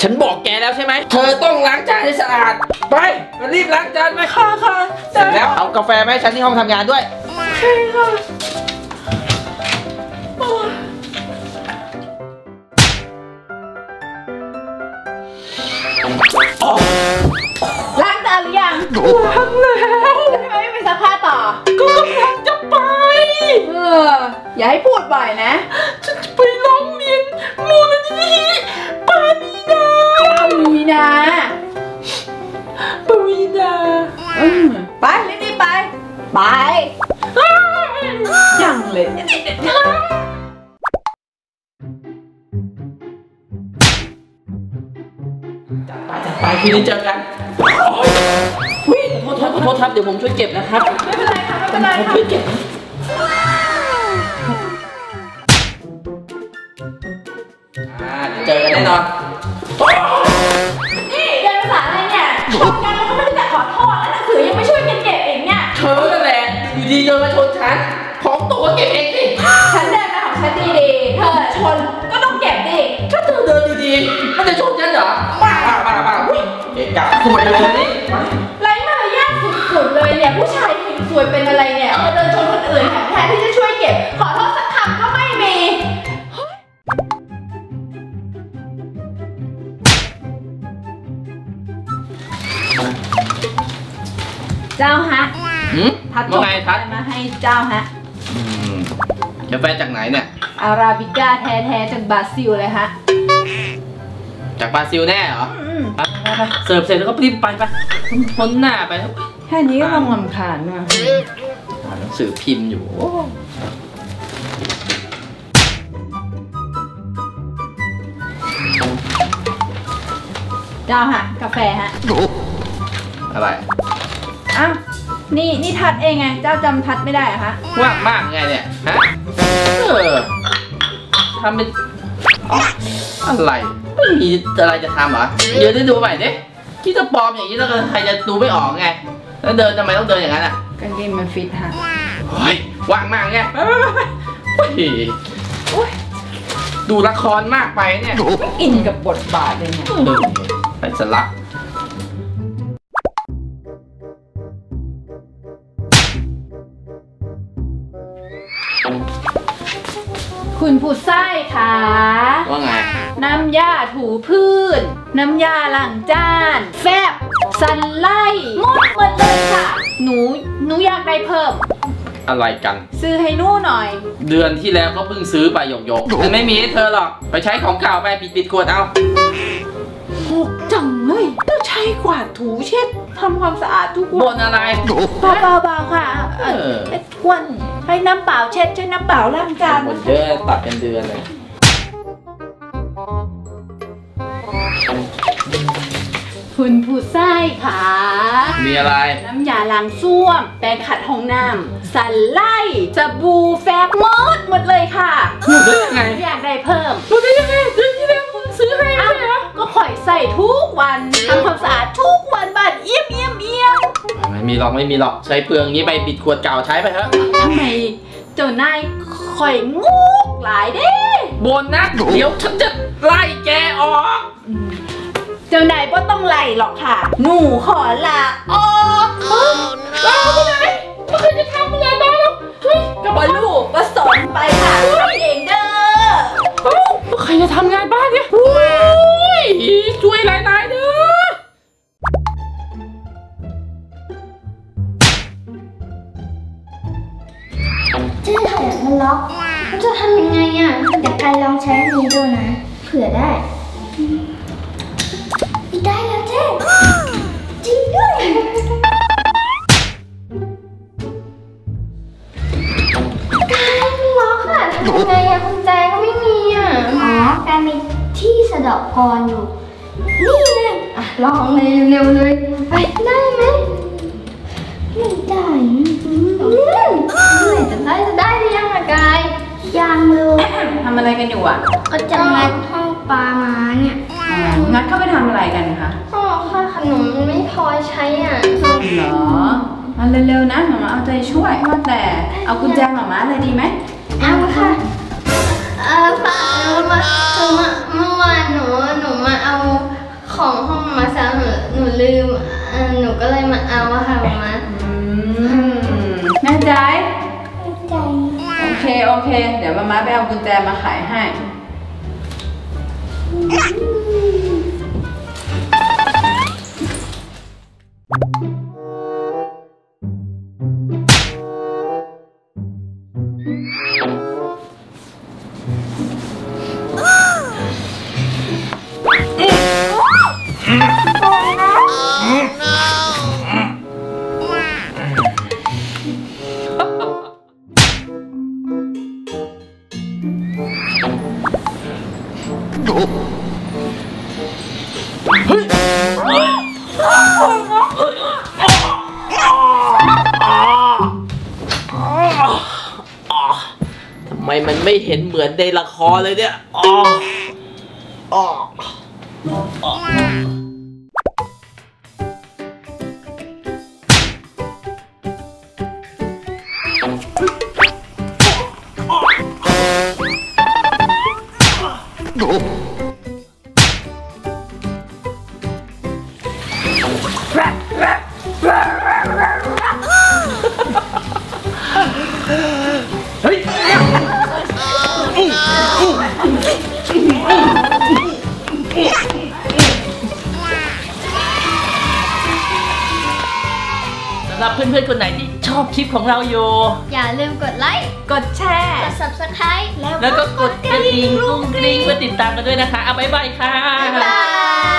ฉันบอกแกแล้วใช่ไหมเธอต้องล้างจานให้สะอาดไปมารีบล้างจานไหมค่ะเสร็จแล้วเอากาแฟไหมฉันที่ห้องทำงานด้วยใช่ค่ะล้างจานหรือยังล้างแล้วทำไมไม่ไปซักผ้าต่อก็กำลังจะไปอย่าให้พูดบ่อยนะฉันจะไปร้องเรียนมูลนิธิปาวีนาไปรีบไปยังเลยไปคืนนี้เจอกันขอโทษครับเดี๋ยวผมช่วยเก็บนะครับไม่เป็นไรค่ะไม่เป็นไรค่ะช่วยเก็บเจอกันแน่นอนนี่เรียนภาษาอะไรเนี่ยชนกันแล้วก็ไม่รู้จักขอโทษแล้วหนังสือยังไม่ช่วยกันเก็บเองเนี่ยเธอนั่นแหละอยู่ดีเดินมาชนฉันของตัวเก็บเองสิฉันเดินมาของฉันดีๆเธอชนก็ต้องเก็บดิถ้าเธอเดินดีๆมันจะชนฉันเหรอบ้าเกะสวยเลยนี่ไร้มารยาทสุดๆเลยเนี่ยผู้ชายผิวสวยเป็นอะไรเนี่ยมาเดินชนคนอื่นแทนที่จะช่วยเก็บขอโทษสักคำก็ไม่มีเจ้าฮะทัดจบมาให้เจ้าฮะกาแฟจากไหนเนี่ยอาราบิก้าแท้ๆจากบราซิลเลยฮะจากบราซิลแน่เหรอไปเสิร์ฟเสร็จแล้วก็รีบไปพ้นหน้าไปแค่นี้ก็ต้องรำคาญนะหนังสือพิมพ์อยู่เจ้าฮะกาแฟฮะอะไรอ้าวนี่ทัดเองไงเจ้าจำทัดไม่ได้อะคะว่างมากไงเนี่ยฮะทำเป็นอะไรไม่มีอะไรจะทำเหรอเดี๋ยวได้ดูใหม่ดิคิดจะปลอมอย่างนี้แล้วใครจะดูไม่ออกไงแล้วเดินทำไมต้องเดินอย่างนั้นอ่ะกางเกงมันฟิตฮะเฮ้ยว่างมากไงไปดูละครมากไปเนี่ยอินกับบทบาทเลยเนี่ยไปสลักคุณผู้ไส้ค่ะว่าไงน้ำยาถูพื้นน้ำยาล้างจานแฟบสันไล่หมดเลยค่ะหนูอยากได้เพิ่มอะไรกันซื้อให้หนูหน่อยเดือนที่แล้วก็เพิ่งซื้อไปหยกๆมันไม่มีให้เธอหรอกไปใช้ของเก่าไปปิดขวดเอาหกจังเลยต้องใช้กวาดถูเช็ดทำความสะอาดทุกวันบ่นอะไรเบาๆค่ะทวนใช้น้ำเปล่าเช็ดใช้น้ำเปล่าล้างจานบ่นเยอะตัดเป็นเดือนเลยคุณผู้ไส้ค่ะมีอะไรน้ำยาล้างส้วมแปรงขัดห้องน้ำสันไล่สบู่แฟบหมดเลยค่ะได้ยังไงอยากได้เพิ่มได้ยังไงเดือนที่แล้วคุณซื้อให้ก็ข่อยใส่ทุกวันทำความสะอาดทุกวันบ้านเอี่ยมไม่มีหรอกใช้เปลืองงี้ไปปิดขวดเก่าใช้ไปเถอะทำไมเจ้านายข่อยงูหลายเด้บนนะเดี๋ยวฉันจะไล่แกออกเจ้านายก็ต้องไล่หรอกค่ะหนูขอลาออกลาไปไหนไม่เคยจะทำอะไรบ้างกับบอลลูกก็สอนไปค่ะเองเด้อใครจะทำงานบ้านเนี่ยช่วยหลายๆเด้อเจ๊ถ่ายมันล็อกมันจะทำยังไงอ่ะเดี๋ยวกันลองใช้อันนี้ดูนะเผื่อได้ได้แล้วเจ๊จริงด้วยการล็อกอ่ะทำยังไงอ่ะกุญแจก็ไม่มีอ่ะอ๋อการมีที่สะดอกกรอยู่นี่เลยอ่ะลองเลยเร็วเลยไปได้ไหมไม่ได้เมื่อไหร่จะได้หรือยังอะกายยังเลยทำอะไรกันอยู่อ่ะก็จะงัดห้องปลามาเนี่ยงัดเข้าไปทำอะไรกันคะอ๋อค่าขนมมันไม่พอใช้อ่ะเหรอเร็วๆนะหมาเอาใจช่วยว่าแต่เอากุญแจหมาเลยดีไหมเอาค่ะฝากเมื่อวานหนูมาเอาของห้องมาซ้ำหนูลืมหนูก็เลยมาเอาอะค่ะมาแน่ใจใจโอเค เดี๋ยวมาไปเอากุญแจมาไขให้ทำไมมันไม่เห็นเหมือนในละครเลยเนี่ยเฮ้ยสำหรับเพื่อนๆคนไหนที่ชอบคลิปของเราอยู่อย่าลืมกดไลค์กดแชร์กด subscribe แล้วก็กดกระดิ่งกุ้งกริ้งเพื่อติดตามกันด้วยนะคะ เอาบ๊ายบายค่ะบ๊ายบาย